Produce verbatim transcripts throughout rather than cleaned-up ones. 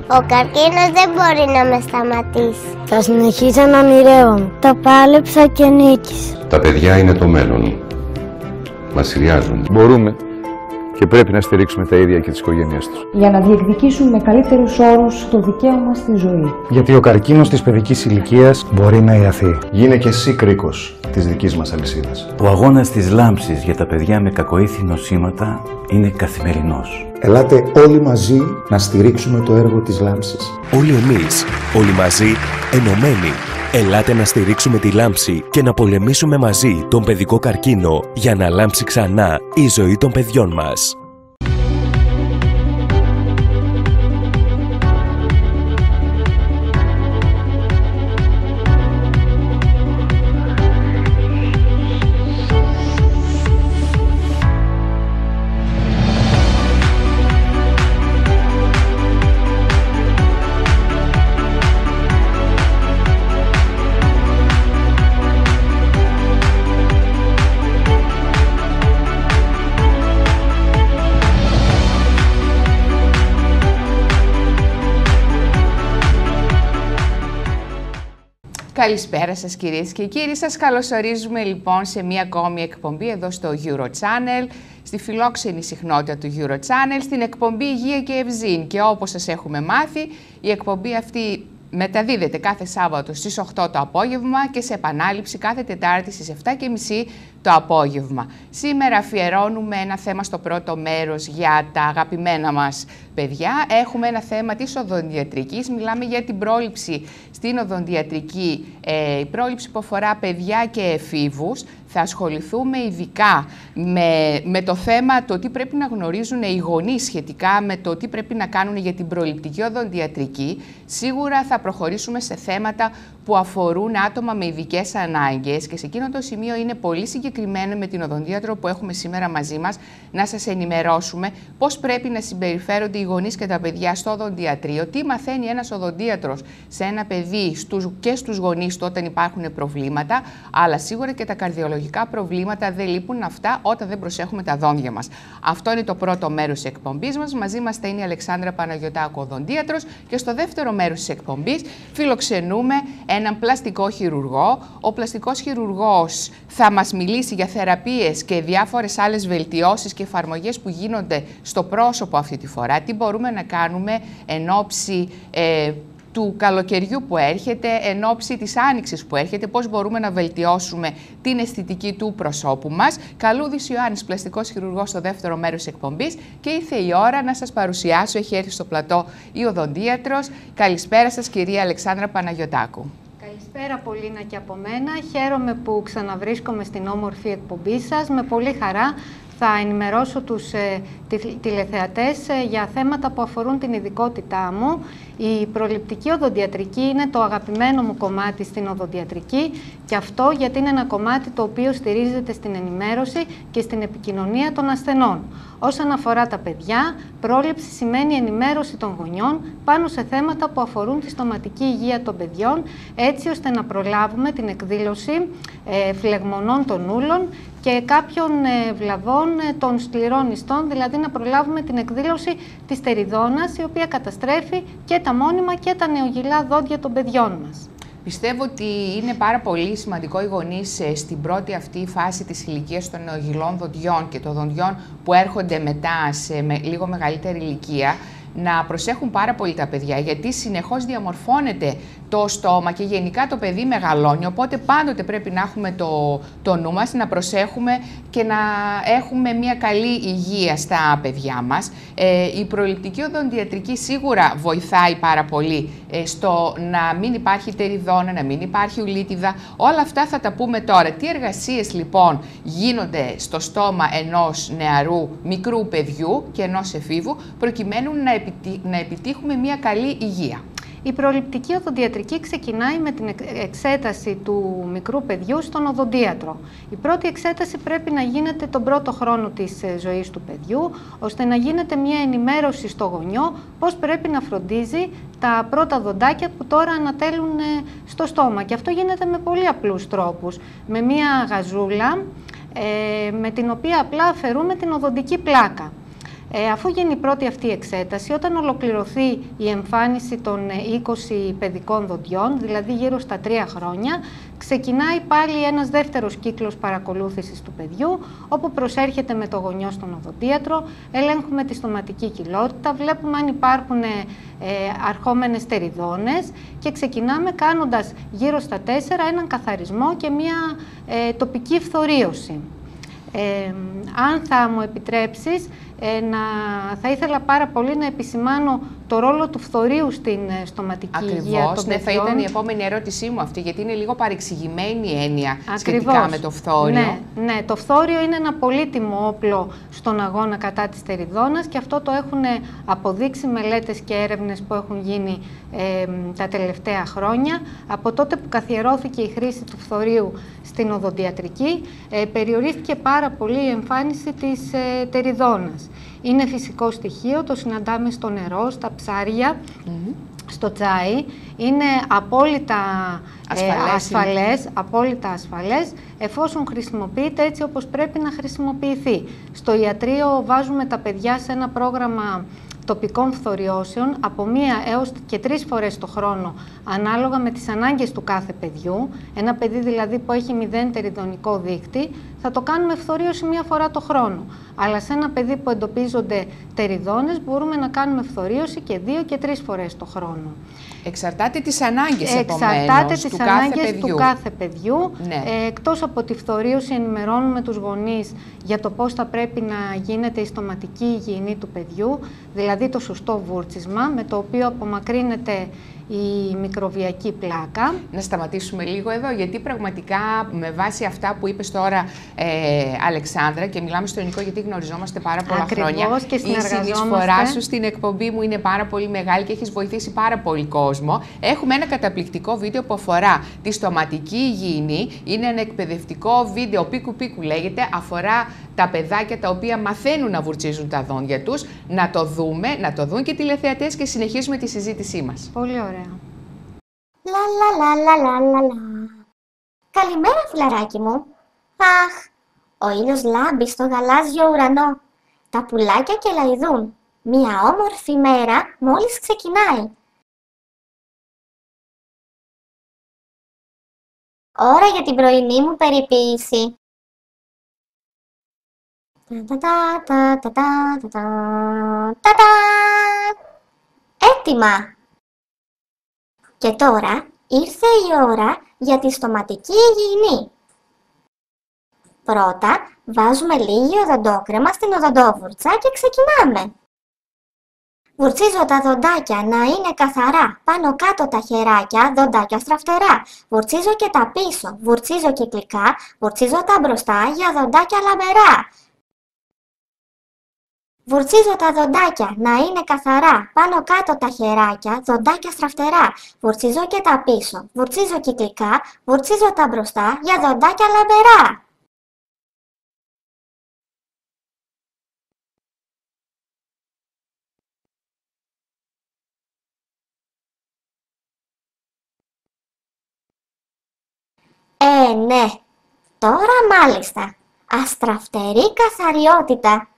Ο καρκίνος δεν μπορεί να με σταματήσει. Θα συνεχίσω να ονειρεύομαι. Τα πάλεψα και νίκησα. Τα παιδιά είναι το μέλλον. Μας χρειάζονται. Μπορούμε και πρέπει να στηρίξουμε τα ίδια και τις οικογένειές τους. Για να διεκδικήσουμε με καλύτερους όρους το δικαίωμα στη ζωή. Γιατί ο καρκίνος της παιδικής ηλικίας μπορεί να ιαθεί. Γίνε και εσύ κρίκος της δικής μας αλυσίδας. Ο αγώνας της λάμψης για τα παιδιά με κακοήθη νοσήματα είναι καθημερινός. Ελάτε όλοι μαζί να στηρίξουμε το έργο της λάμψης. Όλοι εμείς, όλοι μαζί, ενωμένοι. Ελάτε να στηρίξουμε τη λάμψη και να πολεμήσουμε μαζί τον παιδικό καρκίνο για να λάμψει ξανά η ζωή των παιδιών μας. Καλησπέρα σας κυρίες και κύριοι, σας καλωσορίζουμε λοιπόν σε μία ακόμη εκπομπή εδώ στο Eurochannel, στη φιλόξενη συχνότητα του Eurochannel, στην εκπομπή Υγεία και Ευζήν. Και όπως σας έχουμε μάθει, η εκπομπή αυτή μεταδίδεται κάθε Σάββατο στις οκτώ το απόγευμα και σε επανάληψη κάθε Τετάρτη στις επτά και μισή το απόγευμα. Σήμερα αφιερώνουμε ένα θέμα στο πρώτο μέρος για τα αγαπημένα μας παιδιά. Έχουμε ένα θέμα της οδοντιατρικής. Μιλάμε για την πρόληψη στην οδοντιατρική, ε, η πρόληψη που αφορά παιδιά και εφήβους. Θα ασχοληθούμε ειδικά με, με το θέμα το τι πρέπει να γνωρίζουν οι γονείς σχετικά με το τι πρέπει να κάνουν για την προληπτική οδοντιατρική. Σίγουρα θα προχωρήσουμε σε θέματα που αφορούν άτομα με ειδικές ανάγκες και σε εκείνο το σημείο είναι πολύ συγκεκριμένο με την οδοντίατρο που έχουμε σήμερα μαζί μας να σας ενημερώσουμε πώς πρέπει να συμπεριφέρονται οι γονείς και τα παιδιά στο οδοντιατρίο, τι μαθαίνει ένας οδοντίατρος σε ένα παιδί στους, και στους γονείς του όταν υπάρχουν προβλήματα, αλλά σίγουρα και τα καρδιολογικά προβλήματα δεν λείπουν αυτά όταν δεν προσέχουμε τα δόντια μας. Αυτό είναι το πρώτο μέρος της εκπομπής μας. Μαζί μας θα είναι η Αλεξάνδρα Παναγιωτάκου, οδοντίατρος, και στο δεύτερο μέρος της εκπομπής φιλοξενούμε έναν πλαστικό χειρουργό. Ο πλαστικός χειρουργός θα μας μιλήσει για θεραπείες και διάφορες άλλες βελτιώσεις και εφαρμογές που γίνονται στο πρόσωπο αυτή τη φορά. Τι μπορούμε να κάνουμε εν ώψη ε, του καλοκαιριού που έρχεται, εν ώψη της άνοιξης που έρχεται, πώς μπορούμε να βελτιώσουμε την αισθητική του προσώπου μας. Καλούδης Ιωάννης, πλαστικός χειρουργός, στο δεύτερο μέρος της εκπομπής, και ήρθε η ώρα να σας παρουσιάσω. Έχει έρθει στο πλατό η οδοντίατρος. Καλησπέρα σας, κυρία Αλεξάνδρα Παναγιωτάκου. Καλησπέρα Πολίνα και από μένα. Χαίρομαι που ξαναβρίσκομαι στην όμορφη εκπομπή σας. Με πολύ χαρά θα ενημερώσω τους ε, τηλεθεατές ε, για θέματα που αφορούν την ειδικότητά μου. Η προληπτική οδοντιατρική είναι το αγαπημένο μου κομμάτι στην οδοντιατρική, και αυτό γιατί είναι ένα κομμάτι το οποίο στηρίζεται στην ενημέρωση και στην επικοινωνία των ασθενών. Όσον αφορά τα παιδιά, πρόληψη σημαίνει ενημέρωση των γονιών πάνω σε θέματα που αφορούν τη στοματική υγεία των παιδιών, έτσι ώστε να προλάβουμε την εκδήλωση ε, φλεγμονών των ούλων και κάποιων ε, βλαβών ε, των σκληρών ιστών, δηλαδή να προλάβουμε την εκδήλωση της τεριδόνας, η οποία καταστρέφει και τα μόνιμα και τα νεογυλά δόντια των παιδιών μας. Πιστεύω ότι είναι πάρα πολύ σημαντικό οι γονείς στην πρώτη αυτή φάση της ηλικίας των νεογυλών δοντιών και των δοντιών που έρχονται μετά σε με, λίγο μεγαλύτερη ηλικία να προσέχουν πάρα πολύ τα παιδιά, γιατί συνεχώς διαμορφώνεται το στόμα και γενικά το παιδί μεγαλώνει, οπότε πάντοτε πρέπει να έχουμε το, το νου μας, να προσέχουμε και να έχουμε μια καλή υγεία στα παιδιά μας. Ε, η προληπτική οδοντιατρική σίγουρα βοηθάει πάρα πολύ ε, στο να μην υπάρχει τεριδόνα, να μην υπάρχει ουλίτιδα. Όλα αυτά θα τα πούμε τώρα. Τι εργασίες λοιπόν γίνονται στο στόμα ενός νεαρού μικρού παιδιού και ενός εφήβου προκειμένου να, επιτύ, να επιτύχουμε μια καλή υγεία. Η προληπτική οδοντιατρική ξεκινάει με την εξέταση του μικρού παιδιού στον οδοντίατρο. Η πρώτη εξέταση πρέπει να γίνεται τον πρώτο χρόνο της ζωής του παιδιού, ώστε να γίνεται μια ενημέρωση στο γονιό πώς πρέπει να φροντίζει τα πρώτα δοντάκια που τώρα ανατέλουν στο στόμα. Και αυτό γίνεται με πολύ απλούς τρόπους. Με μια γαζούλα, ε, με την οποία απλά αφαιρούμε την οδοντική πλάκα. Ε, αφού γίνει η πρώτη αυτή εξέταση, όταν ολοκληρωθεί η εμφάνιση των είκοσι παιδικών δοντιών, δηλαδή γύρω στα τρία χρόνια, ξεκινάει πάλι ένας δεύτερος κύκλος παρακολούθησης του παιδιού, όπου προσέρχεται με το γονιό στον οδοντίατρο, ελέγχουμε τη στοματική κοιλότητα, βλέπουμε αν υπάρχουν ε, αρχόμενες τεριδόνες και ξεκινάμε κάνοντας γύρω στα τέσσερα έναν καθαρισμό και μια ε, τοπική φθορίωση. Ε, αν θα μου επιτρέψεις, ε, να, θα ήθελα πάρα πολύ να επισημάνω το ρόλο του φθορείου στην στοματική Ακριβώς, υγεία των ναι, παιδιών. θα ήταν η επόμενη ερώτησή μου αυτή, γιατί είναι λίγο παρεξηγημένη η έννοια Ακριβώς. σχετικά με το φθόριο. Ναι, ναι, το φθόριο είναι ένα πολύτιμο όπλο στον αγώνα κατά της τεριδόνας και αυτό το έχουν αποδείξει μελέτες και έρευνες που έχουν γίνει ε, τα τελευταία χρόνια. Από τότε που καθιερώθηκε η χρήση του φθορείου στην οδοντιατρική, ε, περιορίστηκε πάρα πολύ η εμφάνιση της ε, τεριδόνας. Είναι φυσικό στοιχείο, το συναντάμε στο νερό, στα ψάρια, mm-hmm. στο τσάι. Είναι απόλυτα ασφαλές, ε, ασφαλές, απόλυτα ασφαλές, εφόσον χρησιμοποιείται έτσι όπως πρέπει να χρησιμοποιηθεί. Στο ιατρείο βάζουμε τα παιδιά σε ένα πρόγραμμα τοπικών φθοριώσεων από μία έως και τρεις φορές το χρόνο, ανάλογα με τις ανάγκες του κάθε παιδιού. Ένα παιδί δηλαδή που έχει μηδέν τεριδονικό δείκτη, θα το κάνουμε φθορίωση μία φορά το χρόνο. Αλλά σε ένα παιδί που εντοπίζονται τεριδόνες, μπορούμε να κάνουμε φθορίωση και δύο και τρεις φορές το χρόνο. Εξαρτάται τις ανάγκες, Εξαρτάται επομένως, τις του, ανάγκες κάθε παιδιού. του κάθε παιδιού. Ναι. Ε, εκτός από τη φθορίωση, ενημερώνουμε τους γονείς για το πώς θα πρέπει να γίνεται η στοματική υγιεινή του παιδιού, δηλαδή το σωστό βούρτσισμα, με το οποίο απομακρύνεται η μικροβιακή πλάκα. Να σταματήσουμε λίγο εδώ, γιατί πραγματικά με βάση αυτά που είπες τώρα, ε, Αλεξάνδρα, και μιλάμε στο ελληνικό γιατί γνωριζόμαστε πάρα πολλά Ακριβώς, χρόνια, και η συνεισφορά σου στην εκπομπή μου είναι πάρα πολύ μεγάλη και έχεις βοηθήσει πάρα πολύ κόσμο. Έχουμε ένα καταπληκτικό βίντεο που αφορά τη στοματική υγιεινή. Είναι ένα εκπαιδευτικό βίντεο, πίκου πίκου λέγεται, αφορά τα παιδάκια τα οποία μαθαίνουν να βουρτσίζουν τα δόντια τους. Να το δούμε, να το δουν και οι τηλεθεατές και συνεχίζουμε τη συζήτησή μας. Πολύ ωραία. Λα λα λα λα λα λα λα. Καλημέρα, φιλαράκι μου. Αχ, ο ήλιος λάμπει στο γαλάζιο ουρανό. Τα πουλάκια κελαηδούν. Μια όμορφη μέρα μόλις ξεκινάει. Ώρα για την πρωινή μου περιποίηση. Τα τα τα τα τα τα τα τα. Έτοιμα! Και τώρα ήρθε η ώρα για τη στοματική υγιεινή. Πρώτα βάζουμε λίγη οδοντόκρεμα στην οδοντόβουρτσα και ξεκινάμε. Βουρτσίζω τα δοντάκια να είναι καθαρά, πάνω κάτω τα χεράκια, δοντάκια στραφτερά. Βουρτσίζω και τα πίσω, βουρτσίζω κυκλικά, βουρτσίζω τα μπροστά για δοντάκια λαμπερά. Βουρτσίζω τα δοντάκια να είναι καθαρά, πάνω κάτω τα χεράκια, δοντάκια στραφτερά. Βουρτσίζω και τα πίσω, βουρτσίζω κυκλικά, βουρτσίζω τα μπροστά για δοντάκια λαμπερά. Ε, ναι, τώρα μάλιστα, αστραφτερή καθαριότητα.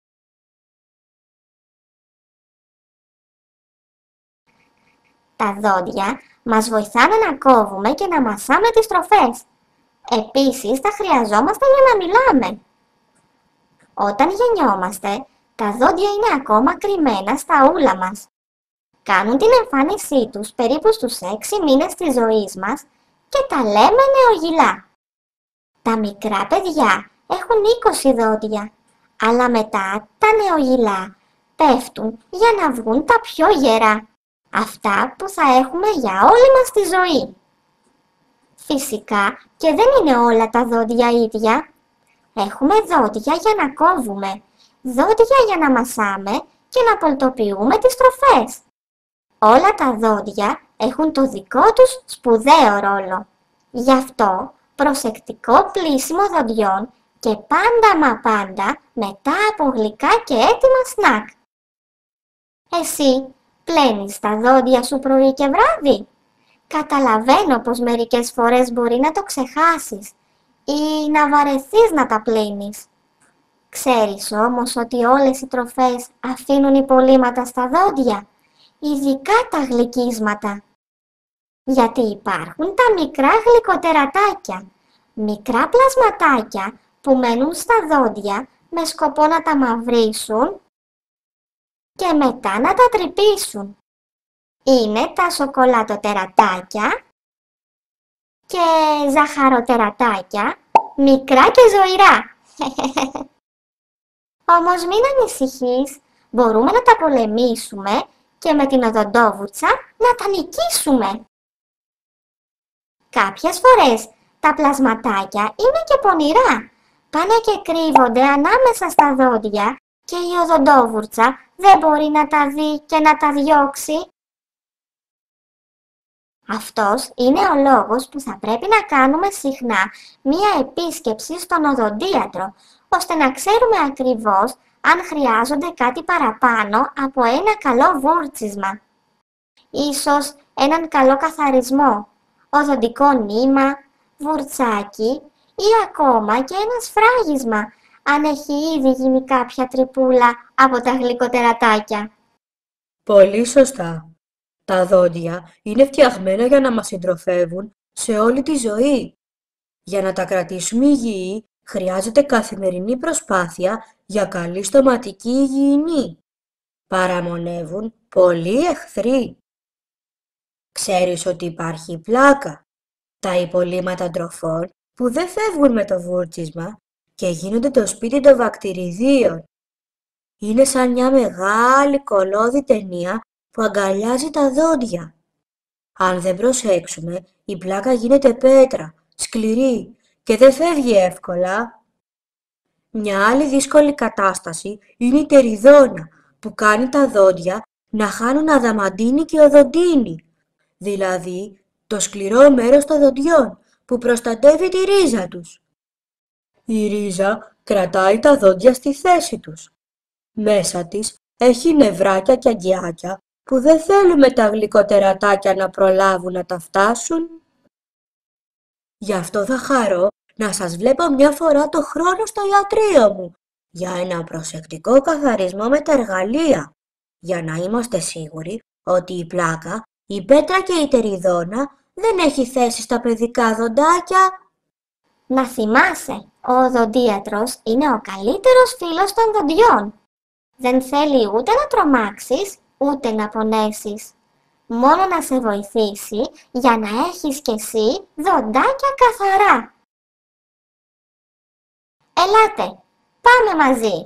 Τα δόντια μας βοηθάνε να κόβουμε και να μασάμε τις τροφές. Επίσης, τα χρειαζόμαστε για να μιλάμε. Όταν γεννιόμαστε, τα δόντια είναι ακόμα κρυμμένα στα ούλα μας. Κάνουν την εμφάνισή τους περίπου στους έξι μήνες της ζωής μας και τα λέμε νεογυλά. Τα μικρά παιδιά έχουν είκοσι δόντια, αλλά μετά τα νεογυλά πέφτουν για να βγουν τα πιο γερά. Αυτά που θα έχουμε για όλη μας τη ζωή. Φυσικά και δεν είναι όλα τα δόντια ίδια. Έχουμε δόντια για να κόβουμε, δόντια για να μασάμε και να πολτοποιούμε τις τροφές. Όλα τα δόντια έχουν το δικό τους σπουδαίο ρόλο. Γι' αυτό προσεκτικό πλύσιμο δοντιών και πάντα μα πάντα μετά από γλυκά και έτοιμα σνακ. Εσύ πλένεις τα δόντια σου πρωί και βράδυ? Καταλαβαίνω πως μερικές φορές μπορεί να το ξεχάσεις ή να βαρεθείς να τα πλύνεις. Ξέρεις όμως ότι όλες οι τροφές αφήνουν υπολείμματα στα δόντια, ειδικά τα γλυκίσματα. Γιατί υπάρχουν τα μικρά γλυκοτερατάκια, μικρά πλασματάκια που μένουν στα δόντια με σκοπό να τα μαυρίσουν και μετά να τα τρυπήσουν. Είναι τα σοκολατοτερατάκια και ζαχαροτερατάκια, μικρά και ζωηρά. Όμως μην ανησυχείς, μπορούμε να τα πολεμήσουμε και με την οδοντόβουρτσα να τα νικήσουμε. Κάποιες φορές τα πλασματάκια είναι και πονηρά, πάνε και κρύβονται ανάμεσα στα δόντια και η οδοντόβουρτσα δεν μπορεί να τα δει και να τα διώξει. Αυτός είναι ο λόγος που θα πρέπει να κάνουμε συχνά μία επίσκεψη στον οδοντίατρο, ώστε να ξέρουμε ακριβώς αν χρειάζονται κάτι παραπάνω από ένα καλό βούρτσισμα. Ίσως έναν καλό καθαρισμό, οδοντικό νήμα, βουρτσάκι ή ακόμα και ένα σφράγισμα, αν έχει ήδη γίνει κάποια τρυπούλα από τα γλυκοτερατάκια. Πολύ σωστά. Τα δόντια είναι φτιαγμένα για να μας συντροφεύουν σε όλη τη ζωή. Για να τα κρατήσουμε υγιή, χρειάζεται καθημερινή προσπάθεια για καλή στοματική υγιεινή. Παραμονεύουν πολλοί εχθροί. Ξέρεις ότι υπάρχει πλάκα, τα υπολείμματα τροφών που δεν φεύγουν με το βούρτσισμα και γίνονται το σπίτι των βακτηριδίων. Είναι σαν μια μεγάλη κολώδη ταινία που αγκαλιάζει τα δόντια. Αν δεν προσέξουμε, η πλάκα γίνεται πέτρα, σκληρή και δεν φεύγει εύκολα. Μια άλλη δύσκολη κατάσταση είναι η τεριδόνα που κάνει τα δόντια να χάνουν αδαμαντίνη και οδοντίνη, δηλαδή το σκληρό μέρος των δοντιών που προστατεύει τη ρίζα τους. Η ρίζα κρατάει τα δόντια στη θέση τους. Μέσα της έχει νευράκια και αγκιάκια που δεν θέλουμε τα γλυκοτερατάκια να προλάβουν να τα φτάσουν. Γι' αυτό θα χαρώ να σας βλέπω μια φορά το χρόνο στο ιατρείο μου για ένα προσεκτικό καθαρισμό με τα εργαλεία, για να είμαστε σίγουροι ότι η πλάκα, η πέτρα και η τεριδόνα δεν έχει θέση στα παιδικά δοντάκια. Να θυμάσαι, ο οδοντίατρος είναι ο καλύτερος φίλος των δοντιών. Δεν θέλει ούτε να τρομάξεις, ούτε να πονέσεις. Μόνο να σε βοηθήσει για να έχεις κι εσύ δοντάκια καθαρά. Ελάτε, πάμε μαζί.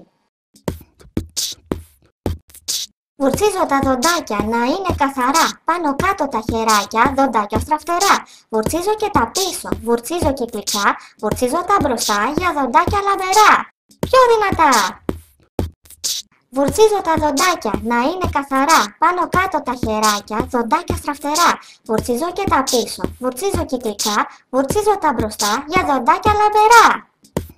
Βουρτσίζω τα δοντάκια να είναι καθαρά, πάνω κάτω τα χεράκια, δοντάκια στραφτερά. Βουρτσίζω και τα πίσω, βουρτσίζω κυκλικά, βουρτσίζω τα μπροστά για δοντάκια λαμπερά. Πιο δυνατά. Βουρτσίζω τα δοντάκια να είναι καθαρά, πάνω κάτω τα χεράκια, δοντάκια στραφτερά. Βουρτσίζω και τα πίσω, βουρτσίζω κυκλικά, βουρτσίζω τα μπροστά για δοντάκια λαμπερά.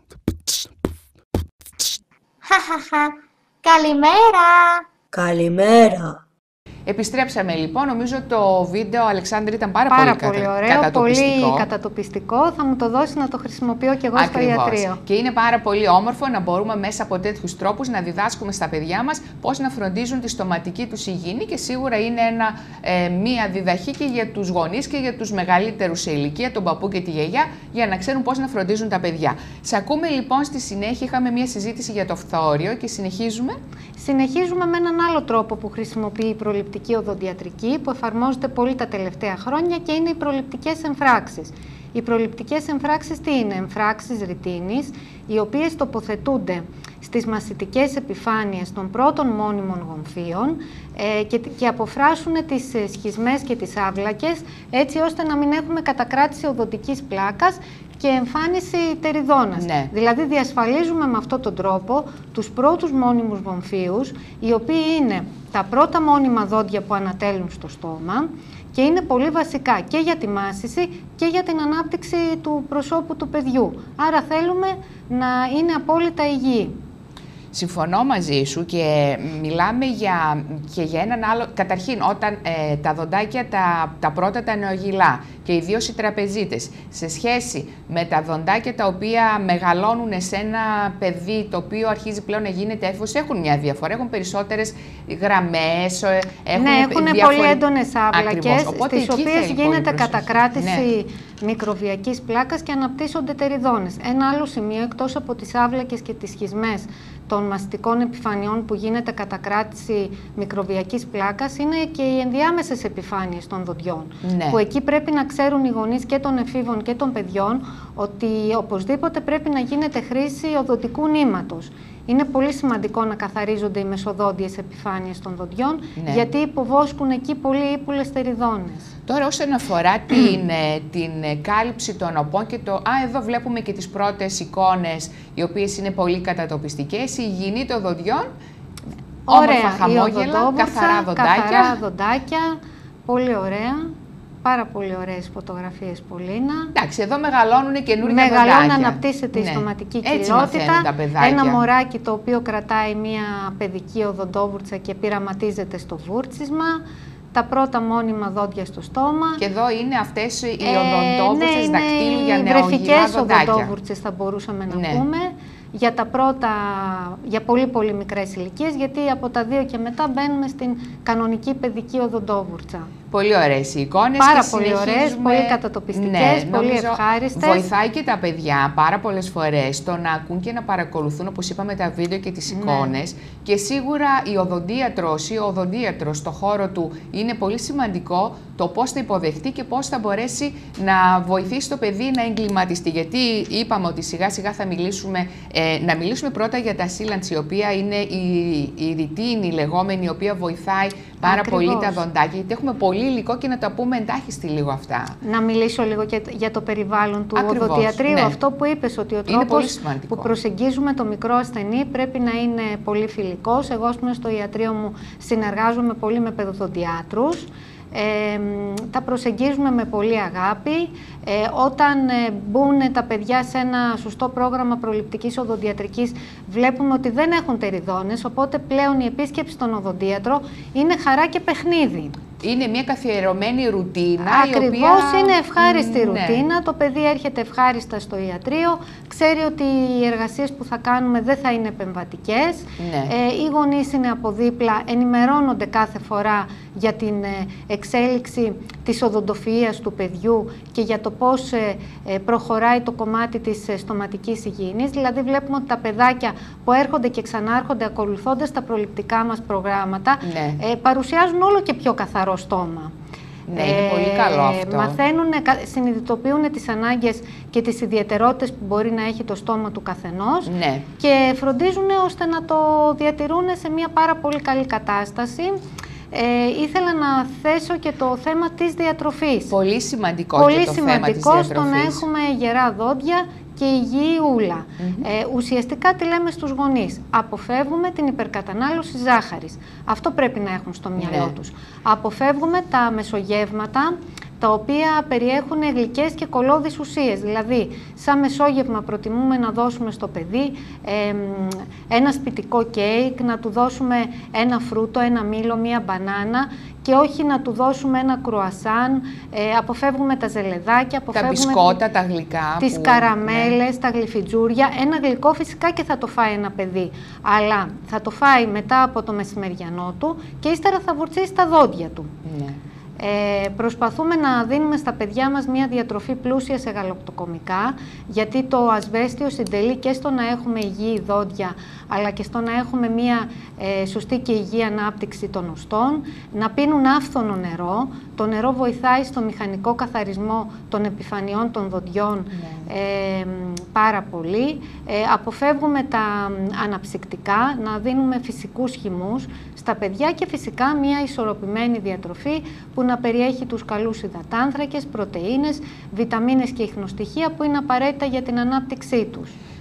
Χαχαχα, καλημέρα! Καλημέρα! Επιστρέψαμε λοιπόν. Νομίζω το βίντεο, Αλεξάνδρη, ήταν πάρα, πάρα πολύ, πολύ κατα... ωραίο, κατατοπιστικό. πολύ κατατοπιστικό. Θα μου το δώσει να το χρησιμοποιώ και εγώ Ακριβώς. στο ιατρείο. Και είναι πάρα πολύ όμορφο να μπορούμε μέσα από τέτοιους τρόπους να διδάσκουμε στα παιδιά μας πώς να φροντίζουν τη στοματική τους υγιεινή, και σίγουρα είναι ένα, ε, μία διδαχή και για τους γονείς και για τους μεγαλύτερους σε ηλικία, τον παππού και τη γιαγιά, για να ξέρουν πώς να φροντίζουν τα παιδιά. Σε ακούμε λοιπόν στη συνέχεια. Είχαμε μία συζήτηση για το φθόριο και συνεχίζουμε. Συνεχίζουμε με έναν άλλο τρόπο που χρησιμοποιεί η προληπτική οδοντιατρική, που εφαρμόζεται πολύ τα τελευταία χρόνια, και είναι οι προληπτικές εμφράξεις. Οι προληπτικές εμφράξεις τι είναι? Εμφράξεις ρητίνης, οι οποίες τοποθετούνται στις μασιτικές επιφάνειες των πρώτων μόνιμων γομφίων ε, και, και αποφράσουν τις σχισμές και τις άβλακες, έτσι ώστε να μην έχουμε κατακράτηση οδοντικής πλάκας και εμφάνιση τεριδόνας. Ναι. Δηλαδή διασφαλίζουμε με αυτόν τον τρόπο τους πρώτους μόνιμους γομφίους, οι οποίοι είναι τα πρώτα μόνιμα δόντια που ανατέλουν στο στόμα και είναι πολύ βασικά και για τη μάσηση και για την ανάπτυξη του προσώπου του παιδιού. Άρα θέλουμε να είναι απόλυτα υγιή. Συμφωνώ μαζί σου και μιλάμε για, και για έναν άλλο. Καταρχήν, όταν ε, τα δοντάκια τα, τα πρώτα τα νεογυλά και ιδίως οι τραπεζίτες, σε σχέση με τα δοντάκια τα οποία μεγαλώνουν σε ένα παιδί το οποίο αρχίζει πλέον να γίνεται έφηβος, έχουν μια διαφορά, έχουν περισσότερες γραμμές, έχουν, ναι, έχουν διαφορε... πολύ έντονες άβλακες, στις οποίες γίνεται προσοχή. κατακράτηση ναι. μικροβιακής πλάκας και αναπτύσσονται τεριδόνες. Ένα άλλο σημείο, εκτός από τις άβλακες και τις σχισμές των μαστικών επιφανειών που γίνεται κατακράτηση μικροβιακής πλάκας, είναι και οι ενδιάμεσες επιφάνειες των δοντιών. Ναι. Που εκεί πρέπει να ξέρουν οι γονείς και των εφήβων και των παιδιών ότι οπωσδήποτε πρέπει να γίνεται χρήση οδοντικού νήματος. Είναι πολύ σημαντικό να καθαρίζονται οι μεσοδόντιες επιφάνειες των δοντιών, ναι. γιατί υποβόσκουν εκεί πολύ ύπουλες τεριδόνες. Τώρα, όσον αφορά την, την κάλυψη των οπών και το... Α, εδώ βλέπουμε και τις πρώτες εικόνες, οι οποίες είναι πολύ κατατοπιστικές. Η υγιεινή των δοντιών, ωραία, όμορφα χαμόγελα, καθαρά δοντάκια. Καθαρά δοντάκια, πολύ ωραία. Πάρα πολύ ωραίες φωτογραφίες, Πολίνα. Εντάξει, εδώ μεγαλώνουν καινούργια δοντάκια. Μεγαλώνει, αναπτύσσεται η ναι. στοματική κοιλότητα. Τα παιδάκια. Ένα μωράκι το οποίο κρατάει μια παιδική οδοντόβουρτσα και πειραματίζεται στο βούρτσισμα. Τα πρώτα μόνιμα δόντια στο στόμα. Και εδώ είναι αυτές οι οδοντόβουρτσες ε, ναι, δακτύλου για νεογυμνά δοντάκια. Βρεφικές οδοντόβουρτσες θα μπορούσαμε να ναι. πούμε. Για τα πρώτα, για πολύ πολύ μικρές ηλικίες, γιατί από τα δύο και μετά μπαίνουμε στην κανονική παιδική οδοντόβουρτσα. Πολύ ωραίες οι εικόνες. Πάρα και πολύ ωραίες, πολύ κατατοπιστικές, ναι, πολύ ευχάριστες. Βοηθάει και τα παιδιά πάρα πολλές φορές το να ακούν και να παρακολουθούν, όπως είπαμε, τα βίντεο και τις εικόνες. Ναι. Και σίγουρα η οδοντίατρος ή ο οδοντίατρος στο χώρο του είναι πολύ σημαντικό το πώς θα υποδεχτεί και πώς θα μπορέσει να βοηθήσει το παιδί να εγκληματιστεί. Γιατί είπαμε ότι σιγά σιγά θα μιλήσουμε, ε, να μιλήσουμε πρώτα για τα σύλλαντς, η οποία είναι η, η ρητίνη λεγόμενη, η οποία βοηθάει πάρα Ακριβώς. πολύ τα δοντάκια. Γιατί έχουμε πολύ υλικό και να τα πούμε εντάχιστη λίγο αυτά. Να μιλήσω λίγο και για το περιβάλλον του Ακριβώς, οδοντιατρίου. ναι. Αυτό που είπες, ότι ο τρόπος που προσεγγίζουμε το μικρό ασθενή πρέπει να είναι πολύ φιλικός. Εγώ, ας πούμε, στο ιατρείο μου συνεργάζομαι πολύ με παιδοδοντιάτρους. Ε, τα προσεγγίζουμε με πολύ αγάπη. Ε, όταν ε, μπουν τα παιδιά σε ένα σωστό πρόγραμμα προληπτικής οδοντιατρικής, βλέπουμε ότι δεν έχουν τεριδόνες, οπότε πλέον η επίσκεψη στον οδοντίατρο είναι χαρά και παιχνίδι. Είναι μια καθιερωμένη ρουτίνα. Ακριβώς, η οποία... είναι ευχάριστη ναι. ρουτίνα. Το παιδί έρχεται ευχάριστα στο ιατρείο, ξέρει ότι οι εργασίες που θα κάνουμε δεν θα είναι επεμβατικές. Ναι. Ε, οι γονείς είναι από δίπλα, ενημερώνονται κάθε φορά για την εξέλιξη της οδοντοφυΐας του παιδιού και για το πώς προχωράει το κομμάτι της στοματικής υγιεινής. Δηλαδή βλέπουμε ότι τα παιδάκια που έρχονται και ξανάρχονται ακολουθώντας τα προληπτικά μας προγράμματα ναι. παρουσιάζουν όλο και πιο καθαρό στόμα. Ναι, είναι ε, πολύ καλό αυτό. Μαθαίνουν, συνειδητοποιούν τις ανάγκες και τις ιδιαιτερότητες που μπορεί να έχει το στόμα του καθενός ναι. και φροντίζουν ώστε να το διατηρούν σε μια πάρα πολύ καλή κατάσταση. Ε, ήθελα να θέσω και το θέμα της διατροφής. Πολύ σημαντικό πολύ και το σημαντικό θέμα της διατροφής. Στο να έχουμε γερά δόντια και υγιή ούλα. Mm-hmm. ε, ουσιαστικά τι λέμε στους γονείς. Αποφεύγουμε την υπερκατανάλωση ζάχαρης. Αυτό πρέπει να έχουν στο μυαλό ναι. τους. Αποφεύγουμε τα μεσογεύματα, τα οποία περιέχουν γλυκές και κολώδεις ουσίες. Δηλαδή, σαν μεσόγευμα προτιμούμε να δώσουμε στο παιδί ε, ένα σπιτικό κέικ, να του δώσουμε ένα φρούτο, ένα μήλο, μία μπανάνα και όχι να του δώσουμε ένα κρουασάν. Ε, αποφεύγουμε τα ζελεδάκια, αποφεύγουμε τα μπισκότα, τα γλυκά. Τις που... καραμέλες, ναι. τα γλυφιτζούρια. Ένα γλυκό φυσικά και θα το φάει ένα παιδί, αλλά θα το φάει μετά από το μεσημεριανό του και ύστερα θα βουρτσίσει τα δόντια του. Ναι. Ε, προσπαθούμε να δίνουμε στα παιδιά μας μια διατροφή πλούσια σε γαλακτοκομικά, γιατί το ασβέστιο συντελεί και στο να έχουμε υγιή δόντια, αλλά και στο να έχουμε μια ε, σωστή και υγιή ανάπτυξη των οστών. Να πίνουν άφθονο νερό. Το νερό βοηθάει στο μηχανικό καθαρισμό των επιφανειών των δοντιών ναι. ε, πάρα πολύ. Ε, αποφεύγουμε τα αναψυκτικά, να δίνουμε φυσικούς χυμούς στα παιδιά και φυσικά μια ισορροπημένη διατροφή που να περιέχει τους καλούς υδατάνθρακες, πρωτεΐνες, βιταμίνες και ιχνοστοιχεία που είναι απαραίτητα για την ανάπτυξή τους.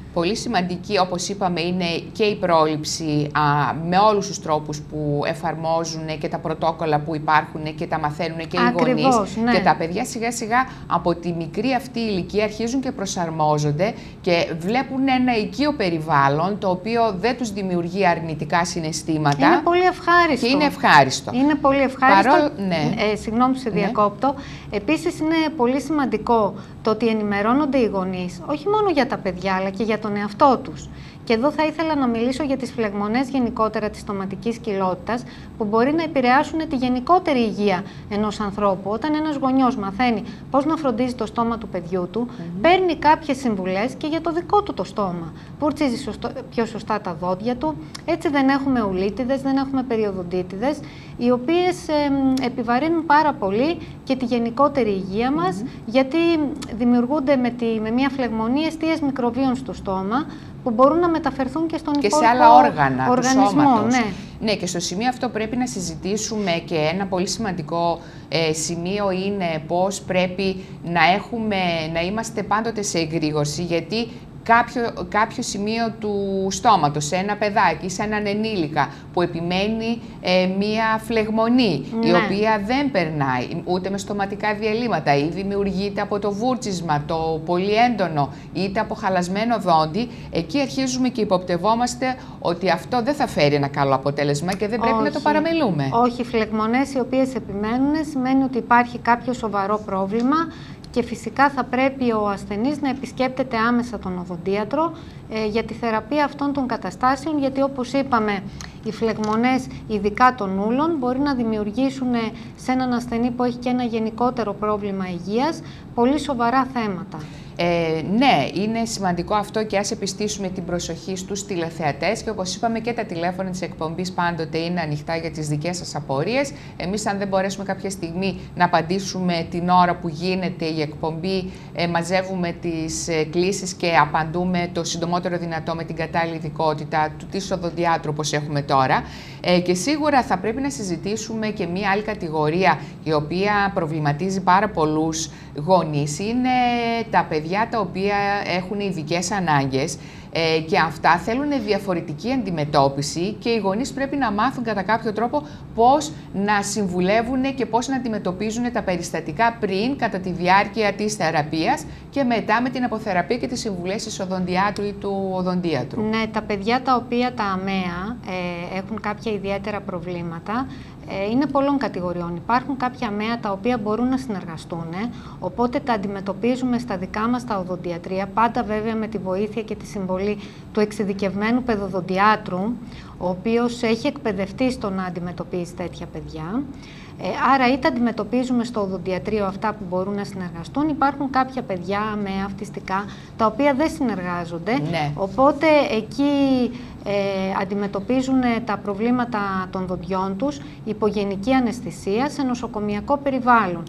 Πολύ σημαντική, όπως είπαμε, είναι και η πρόληψη α, με όλους τους τρόπους που εφαρμόζουν και τα πρωτόκολλα που υπάρχουν και τα μαθαίνουν και οι γονείς. Ναι. Και τα παιδιά σιγά σιγά από τη μικρή αυτή ηλικία αρχίζουν και προσαρμόζονται και βλέπουν ένα οικείο περιβάλλον το οποίο δεν τους δημιουργεί αρνητικά συναισθήματα. Είναι πολύ ευχάριστο. Και είναι ευχάριστο. Είναι πολύ ευχάριστο. Παρόλο, ναι. ε, συγγνώμη που σε διακόπτω. Ναι. Επίσης είναι πολύ σημαντικό το ότι ενημερώνονται οι γονείς, όχι μόνο για τα παιδιά, αλλά και για τον εαυτό τους. Και εδώ θα ήθελα να μιλήσω για τις φλεγμονές γενικότερα της στοματικής κοιλότητας, που μπορεί να επηρεάσουν τη γενικότερη υγεία ενός ανθρώπου. Όταν ένας γονιός μαθαίνει πώς να φροντίζει το στόμα του παιδιού του, mm-hmm. παίρνει κάποιες συμβουλές και για το δικό του το στόμα. Πουρτσίζει σωστό, πιο σωστά τα δόντια του, έτσι δεν έχουμε ουλίτιδες, δεν έχουμε περιοδοντίτιδες, οι οποίες ε, επιβαρύνουν πάρα πολύ και τη γενικότερη υγεία μας, mm-hmm. γιατί δημιουργούνται με, τη, με μια φλεγμονή αιστείες μικροβίων στο στόμα, που μπορούν να μεταφερθούν και στον και σε άλλα όργανα οργανισμό, του σώματος. Ναι. Ναι, και στο σημείο αυτό πρέπει να συζητήσουμε και ένα πολύ σημαντικό ε, σημείο είναι πώς πρέπει να, έχουμε, να είμαστε πάντοτε σε εγρήγορση, γιατί Κάποιο, κάποιο σημείο του στόματος, σε ένα παιδάκι, σε έναν ενήλικα που επιμένει ε, μία φλεγμονή, ναι. η οποία δεν περνάει ούτε με στοματικά διαλύματα ή δημιουργείται από το βούρτσισμα, το πολύ έντονο, είτε από χαλασμένο δόντι, εκεί αρχίζουμε και υποπτευόμαστε ότι αυτό δεν θα φέρει ένα καλό αποτέλεσμα και δεν πρέπει Όχι. να το παραμελούμε. Όχι, φλεγμονές οι οποίες επιμένουν σημαίνει ότι υπάρχει κάποιο σοβαρό πρόβλημα. Και φυσικά θα πρέπει ο ασθενής να επισκέπτεται άμεσα τον οδοντίατρο ε, για τη θεραπεία αυτών των καταστάσεων, γιατί όπως είπαμε, οι φλεγμονές, ειδικά των ούλων, μπορεί να δημιουργήσουν σε έναν ασθενή που έχει και ένα γενικότερο πρόβλημα υγείας πολύ σοβαρά θέματα. Ε, ναι, είναι σημαντικό αυτό και ας επιστήσουμε την προσοχή στους τηλεθεατές και όπως είπαμε και τα τηλέφωνα της εκπομπής πάντοτε είναι ανοιχτά για τις δικές σας απορίες. Εμείς αν δεν μπορέσουμε κάποια στιγμή να απαντήσουμε την ώρα που γίνεται η εκπομπή, ε, μαζεύουμε τις ε, κλήσεις και απαντούμε το συντομότερο δυνατό με την κατάλληλη ειδικότητα του της οδοντιάτρου όπως έχουμε τώρα. Ε, και σίγουρα θα πρέπει να συζητήσουμε και μία άλλη κατηγορία η οποία προβληματίζει πάρα πολλούς γονείς, είναι τα παιδιά τα οποία έχουν ειδικές ανάγκες ε, και αυτά θέλουν διαφορετική αντιμετώπιση και οι γονείς πρέπει να μάθουν κατά κάποιο τρόπο πώς να συμβουλεύουν και πώς να αντιμετωπίζουν τα περιστατικά πριν, κατά τη διάρκεια της θεραπείας και μετά με την αποθεραπεία και τις συμβουλές της οδοντιάτρου ή του οδοντίατρου. Ναι, τα παιδιά τα οποία τα αμαία ε, έχουν κάποια ιδιαίτερα προβλήματα, είναι πολλών κατηγοριών. Υπάρχουν κάποια αμαία τα οποία μπορούν να συνεργαστούν, οπότε τα αντιμετωπίζουμε στα δικά μας τα οδοντιατρία, πάντα βέβαια με τη βοήθεια και τη συμβολή του εξειδικευμένου παιδοδοντιάτρου, ο οποίος έχει εκπαιδευτεί στο να αντιμετωπίζει τέτοια παιδιά. Ε, άρα είτε αντιμετωπίζουμε στο οδοντιατρίο αυτά που μπορούν να συνεργαστούν, υπάρχουν κάποια παιδιά με αυτιστικά τα οποία δεν συνεργάζονται, ναι. οπότε εκεί ε, αντιμετωπίζουν τα προβλήματα των δοντιών τους υπογενική αναισθησία σε νοσοκομιακό περιβάλλον.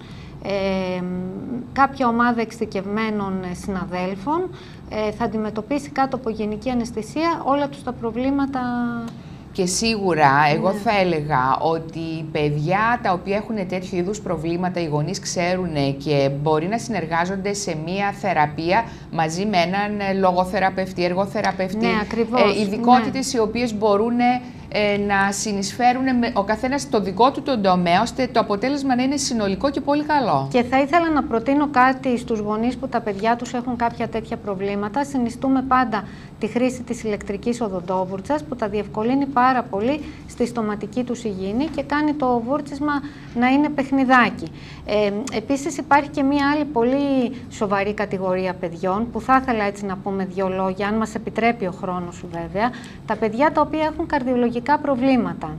Ε, κάποια ομάδα εξειδικευμένων συναδέλφων ε, θα αντιμετωπίσει κάτω από γενική αναισθησία όλα τους τα προβλήματα. Και σίγουρα εγώ ναι. θα έλεγα ότι παιδιά τα οποία έχουν τέτοιου είδους προβλήματα, οι γονείς ξέρουν και μπορεί να συνεργάζονται σε μία θεραπεία μαζί με έναν λογοθεραπευτή, εργοθεραπευτή, ναι, ακριβώς, ε, ειδικότητες ναι. οι οποίες μπορούν ε, να συνεισφέρουν με, ο καθένας το δικό του τον τομέα, ώστε το αποτέλεσμα να είναι συνολικό και πολύ καλό. Και θα ήθελα να προτείνω κάτι στους γονείς που τα παιδιά τους έχουν κάποια τέτοια προβλήματα. Συνιστούμε πάντα τη χρήση της ηλεκτρικής οδοντόβουρτσας που τα διευκολύνει πάρα πολύ στη στοματική τους υγιεινή και κάνει το βούρτσισμα να είναι παιχνιδάκι. Ε, επίσης υπάρχει και μία άλλη πολύ σοβαρή κατηγορία παιδιών που θα ήθελα έτσι να πούμε δύο λόγια, αν μας επιτρέπει ο χρόνος σου βέβαια, τα παιδιά τα οποία έχουν καρδιολογικά προβλήματα.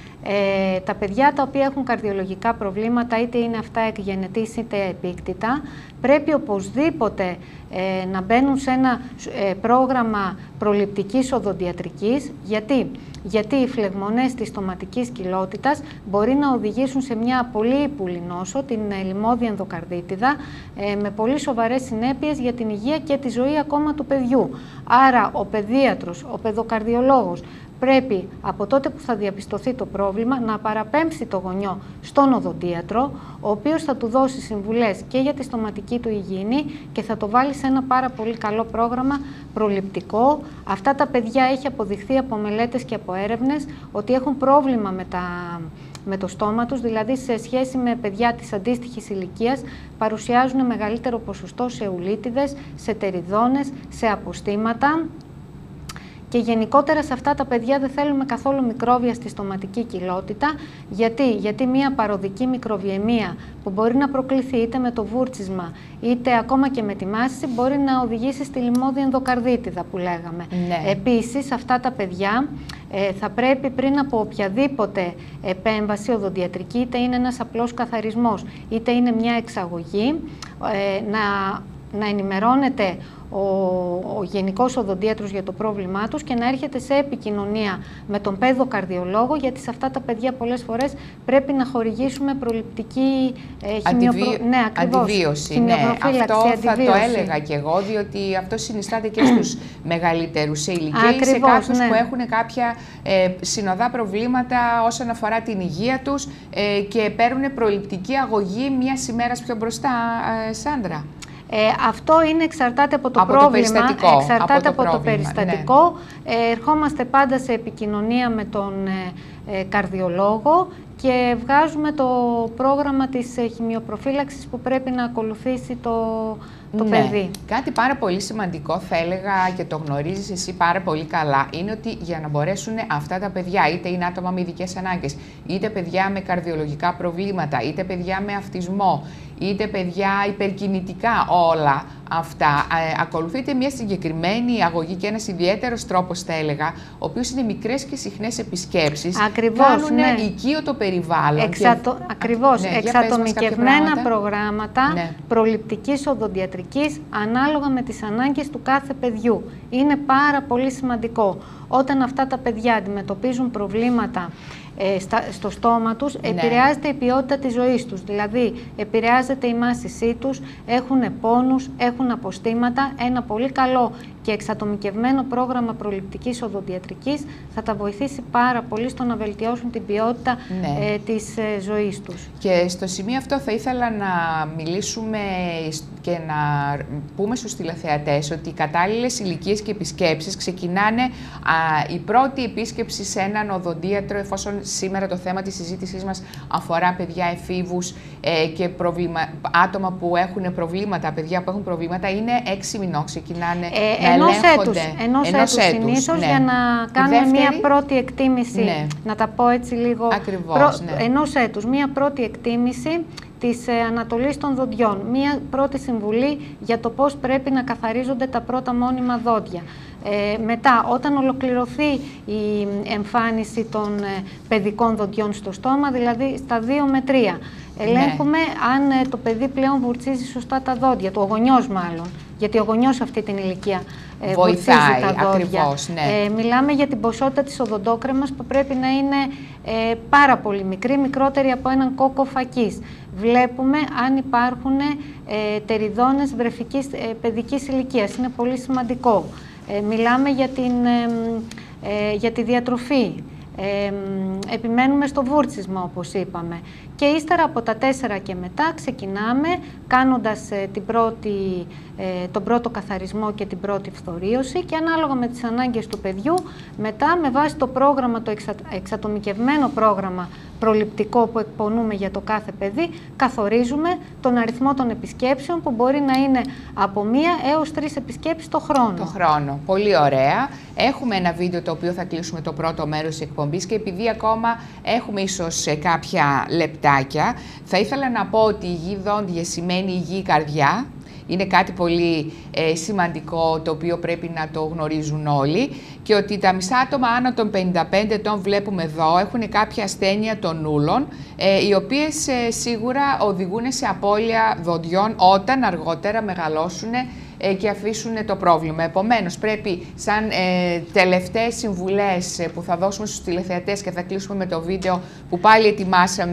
Ε, τα παιδιά τα οποία έχουν καρδιολογικά προβλήματα, είτε είναι αυτά εκγενετής είτε επίκτητα, πρέπει οπωσδήποτε ε, να μπαίνουν σε ένα ε, πρόγραμμα προληπτικής οδοντιατρικής. Γιατί? Γιατί οι φλεγμονές της στοματικής κοιλότητας μπορεί να οδηγήσουν σε μια πολύ ύπουλη νόσο, την λιμώδη ενδοκαρδίτιδα, ε, με πολύ σοβαρές συνέπειες για την υγεία και τη ζωή ακόμα του παιδιού. Άρα ο παιδίατρος, ο παιδοκαρδιολόγος πρέπει από τότε που θα διαπιστωθεί το πρόβλημα να παραπέμψει το γονιό στον οδοντίατρο, ο οποίος θα του δώσει συμβουλές και για τη στοματική του υγιεινή και θα το βάλει σε ένα πάρα πολύ καλό πρόγραμμα προληπτικό. Αυτά τα παιδιά έχει αποδειχθεί από μελέτες και από έρευνες ότι έχουν πρόβλημα με, τα, με το στόμα τους, δηλαδή σε σχέση με παιδιά της αντίστοιχης ηλικίας παρουσιάζουν μεγαλύτερο ποσοστό σε ουλίτιδες, σε τεριδόνες, σε αποστήματα. Και γενικότερα σε αυτά τα παιδιά δεν θέλουμε καθόλου μικρόβια στη στοματική κοιλότητα. Γιατί? Γιατί μια παροδική μικροβιαιμία που μπορεί να προκληθεί είτε με το βούρτσισμα είτε ακόμα και με τη μάσηση μπορεί να οδηγήσει στη λιμώδη ενδοκαρδίτιδα που λέγαμε. Ναι. Επίσης, αυτά τα παιδιά ε, θα πρέπει πριν από οποιαδήποτε επέμβαση οδοντιατρική, είτε είναι ένας απλός καθαρισμός είτε είναι μια εξαγωγή, ε, να, να ενημερώνεται ο, ο γενικός οδοντίατρος για το πρόβλημά τους και να έρχεται σε επικοινωνία με τον παιδοκαρδιολόγο, γιατί σε αυτά τα παιδιά πολλές φορές πρέπει να χορηγήσουμε προληπτική ε, χημιοπρο... Αντιβί... ναι, ακριβώς, αντιβίωση. Ναι. Αυτό θα το έλεγα και εγώ, διότι αυτό συνιστάται και στους μεγαλύτερους σε ηλικία ή σε κάποιους ναι. που έχουν κάποια ε, συνοδά προβλήματα όσον αφορά την υγεία τους ε, και παίρνουν προληπτική αγωγή μιας ημέρας πιο μπροστά, ε, Σάντρα. Ε, αυτό είναι εξαρτάται από το από πρόβλημα, το εξαρτάται από το, από το πρόβλημα, περιστατικό. Ναι. Ε, ερχόμαστε πάντα σε επικοινωνία με τον ε, καρδιολόγο και βγάζουμε το πρόγραμμα της ε, χημιοπροφύλαξης που πρέπει να ακολουθήσει το, το ναι. παιδί. Κάτι πάρα πολύ σημαντικό θα έλεγα και το γνωρίζεις εσύ πάρα πολύ καλά είναι ότι για να μπορέσουν αυτά τα παιδιά, είτε είναι άτομα με ειδικές ανάγκες, είτε παιδιά με καρδιολογικά προβλήματα, είτε παιδιά με αυτισμό, είτε παιδιά υπερκινητικά, όλα αυτά, ε, ακολουθείται μια συγκεκριμένη αγωγή και ένας ιδιαίτερος τρόπος, θα έλεγα, ο οποίος είναι μικρές και συχνές επισκέψεις. Ακριβώς, κάνουν ναι. οικείο το περιβάλλον. Εξατο... Και... Ακριβώς, ναι, εξατομικευμένα προγράμματα ναι. προληπτικής οδοντιατρικής ανάλογα με τις ανάγκες του κάθε παιδιού. Είναι πάρα πολύ σημαντικό. Όταν αυτά τα παιδιά αντιμετωπίζουν προβλήματα ε, στα, στο στόμα τους, ναι. επηρεάζεται η ποιότητα της ζωής τους. Δηλαδή, επηρεάζεται η μάσησή τους, έχουν πόνους, έχουν αποστήματα. Ένα πολύ καλό και εξατομικευμένο πρόγραμμα προληπτικής οδοντιατρικής θα τα βοηθήσει πάρα πολύ στο να βελτιώσουν την ποιότητα ναι. ε, της ε, ζωής τους. Και στο σημείο αυτό θα ήθελα να μιλήσουμε και να πούμε στους τηλεθεατές ότι οι κατάλληλες ηλικίες και επισκέψεις ξεκινάνε α, η πρώτη επίσκεψη σε έναν οδοντίατρο, εφόσον σήμερα το θέμα της συζήτησής μας αφορά παιδιά, εφήβους ε, και προβλημα... άτομα που έχουν προβλήματα, παιδιά που έχουν προβλήματα, είναι έξι μηνών, ξεκινάνε ε, να ενός ελέγχονται. Έτους, ενός, ενός έτους, έτους συνήθως, ναι. για να κάνουμε δεύτερη... μία πρώτη εκτίμηση, ναι. να τα πω έτσι λίγο, Ακριβώς, προ... ναι. ενός έτους, μία πρώτη εκτίμηση της ε, ανατολής των δοντιών, μία πρώτη συμβουλή για το πώς πρέπει να καθαρίζονται τα πρώτα μόνιμα δόντια. Ε, μετά, όταν ολοκληρωθεί η εμφάνιση των ε, παιδικών δοντιών στο στόμα, δηλαδή στα δύο με τρία, ελέγχουμε ναι. αν ε, το παιδί πλέον βουρτσίζει σωστά τα δόντια του, ο γονιός μάλλον, γιατί ο γονιός αυτή την ηλικία ε, βοηθάει τα δόντια. Ακριβώς, ναι. ε, μιλάμε για την ποσότητα της οδοντόκρεμας που πρέπει να είναι ε, πάρα πολύ μικρή, μικρότερη από έναν κόκκο φακής. Βλέπουμε αν υπάρχουν ε, τεριδόνες βρεφικής ε, παιδικής ηλικίας. Είναι πολύ σημαντικό. Ε, μιλάμε για, την, ε, ε, για τη διατροφή. Ε, επιμένουμε στο βούρτσισμα, όπως είπαμε. Και ύστερα από τα τέσσερα και μετά ξεκινάμε κάνοντας ε, την πρώτη, ε, τον πρώτο καθαρισμό και την πρώτη φθορίωση και ανάλογα με τις ανάγκες του παιδιού, μετά με βάση το πρόγραμμα, το εξα, εξατομικευμένο πρόγραμμα προληπτικό που εκπονούμε για το κάθε παιδί, καθορίζουμε τον αριθμό των επισκέψεων που μπορεί να είναι από μία έως τρεις επισκέψεις το χρόνο. Το χρόνο. Πολύ ωραία. Έχουμε ένα βίντεο το οποίο θα κλείσουμε το πρώτο μέρος της εκπομπής και επειδή ακόμα έχουμε ίσως κάποια λεπτάκια, θα ήθελα να πω ότι υγιή δόντια σημαίνει υγιή καρδιά. Είναι κάτι πολύ ε, σημαντικό το οποίο πρέπει να το γνωρίζουν όλοι και ότι τα μισά άτομα άνω των πενήντα πέντε ετών βλέπουμε εδώ έχουν κάποια ασθένεια των ούλων ε, οι οποίες ε, σίγουρα οδηγούν σε απώλεια δοντιών όταν αργότερα μεγαλώσουν ε, και αφήσουν το πρόβλημα. Επομένως, πρέπει σαν ε, τελευταίες συμβουλές ε, που θα δώσουμε στους τηλεθεατές και θα κλείσουμε με το βίντεο που πάλι ετοιμάσαμε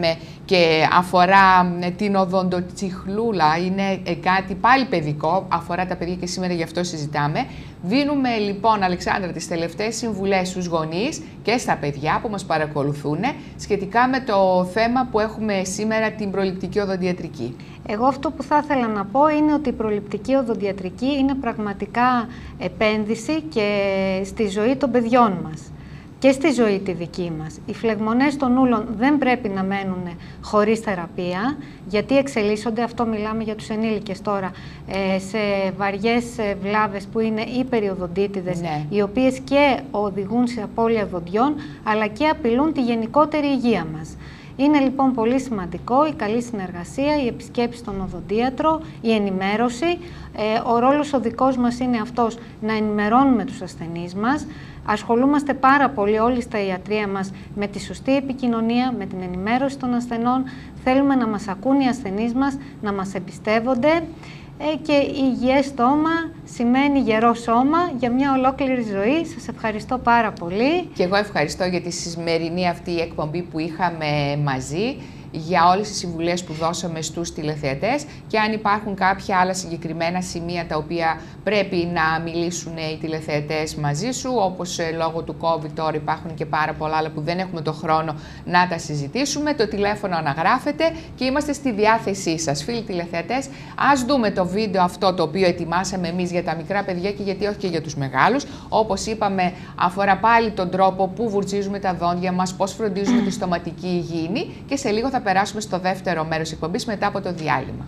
και αφορά την οδοντοτσιχλούλα, είναι κάτι πάλι παιδικό, αφορά τα παιδιά και σήμερα γι' αυτό συζητάμε. Δίνουμε λοιπόν, Αλεξάνδρα, τις τελευταίες συμβουλές στους γονείς και στα παιδιά που μας παρακολουθούν σχετικά με το θέμα που έχουμε σήμερα, την προληπτική οδοντιατρική. Εγώ αυτό που θα ήθελα να πω είναι ότι η προληπτική οδοντιατρική είναι πραγματικά επένδυση και στη ζωή των παιδιών μας και στη ζωή τη δική μας. Οι φλεγμονές των ούλων δεν πρέπει να μένουν χωρίς θεραπεία, γιατί εξελίσσονται, αυτό μιλάμε για τους ενήλικες τώρα, σε βαριές βλάβες που είναι οι περιοδοντίτιδες, ναι. οι οποίες και οδηγούν σε απώλεια δοντιών, αλλά και απειλούν τη γενικότερη υγεία μας. Είναι λοιπόν πολύ σημαντικό η καλή συνεργασία, η επισκέψη στον οδοντίατρο, η ενημέρωση. Ε, ο ρόλος ο δικός μας είναι αυτός, να ενημερώνουμε τους ασθενείς μας. Ασχολούμαστε πάρα πολύ όλοι στα ιατρεία μας με τη σωστή επικοινωνία, με την ενημέρωση των ασθενών. Θέλουμε να μας ακούν οι ασθενείς μας, να μας εμπιστεύονται. Ε, και υγιές στόμα σημαίνει γερό σώμα για μια ολόκληρη ζωή. Σας ευχαριστώ πάρα πολύ. Και εγώ ευχαριστώ για τη σημερινή αυτή εκπομπή που είχαμε μαζί, για όλες τις συμβουλές που δώσαμε στους τηλεθεατές και αν υπάρχουν κάποια άλλα συγκεκριμένα σημεία τα οποία πρέπει να μιλήσουν οι τηλεθεατές μαζί σου, όπως λόγω του COVID τώρα υπάρχουν και πάρα πολλά άλλα που δεν έχουμε το χρόνο να τα συζητήσουμε, το τηλέφωνο αναγράφεται και είμαστε στη διάθεσή σας. Φίλοι τηλεθεατές, ας δούμε το βίντεο αυτό το οποίο ετοιμάσαμε εμείς για τα μικρά παιδιά και γιατί όχι και για τους μεγάλους. Όπως είπαμε, αφορά πάλι τον τρόπο που βουρτσίζουμε τα δόντια μας, πώς φροντίζουμε τη στοματική υγιεινή και σε λίγο θα περάσουμε στο δεύτερο μέρος εκπομπής μετά από το διάλειμμα.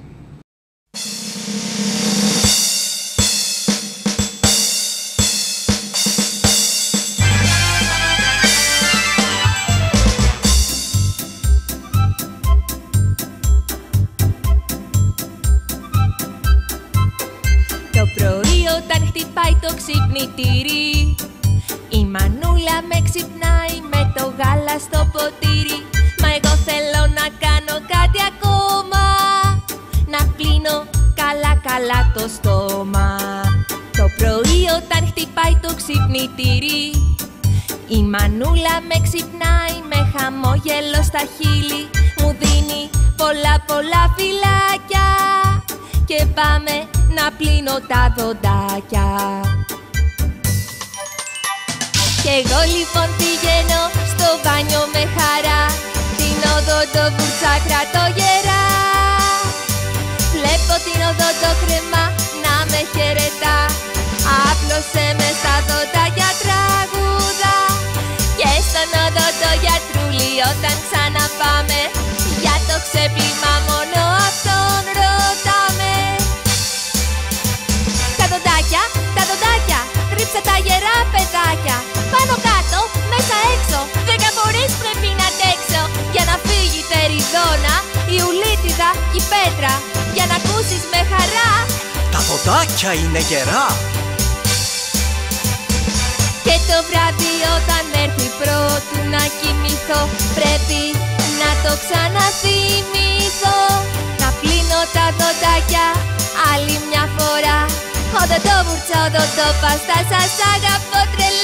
Το πρωί όταν χτυπάει το ξυπνητήρι, η μανούλα με ξυπνάει με το γάλα στο ποτήρι. Μα εγώ θέλω να κάνω κάτι ακόμα, να πλύνω καλά καλά το στόμα. Το πρωί όταν χτυπάει το ξυπνητήρι, η μανούλα με ξυπνάει με χαμόγελο στα χείλη. Μου δίνει πολλά πολλά φυλάκια και πάμε να πλύνω τα δοντάκια. Κι εγώ λοιπόν πηγαίνω στο μπάνιο με χαρά, την οδοντοβούρτσα κρατώ γερά. Βλέπω την οδοντοκρεμά να με χαιρετά, άπλωσε με στα δοντάκια τραγούδα. Και στον οδοντογιατρούλη όταν ξαναπάμε, για το ξέπλυμα μόνο αυτόν ρωτάμε. Τα δοντάκια, τα δοντάκια, τρίψε τα γερά παιδάκια. Πάνω κάτω, μέσα έξω, δέκα φορές πρέπει να αντέξω, για να φύγει η τεριδόνα, η ουλίτιδα, η πέτρα, για να ακούσεις με χαρά. Τα δοντάκια είναι γερά. Και το βράδυ όταν έρθει πρώτου να κοιμηθώ, πρέπει να το ξαναθυμηθώ. Να πλύνω τα δοντάκια άλλη μια φορά. Οδοντοβούρτσα, οδοντοπάστα, σας αγαπώ τρελά.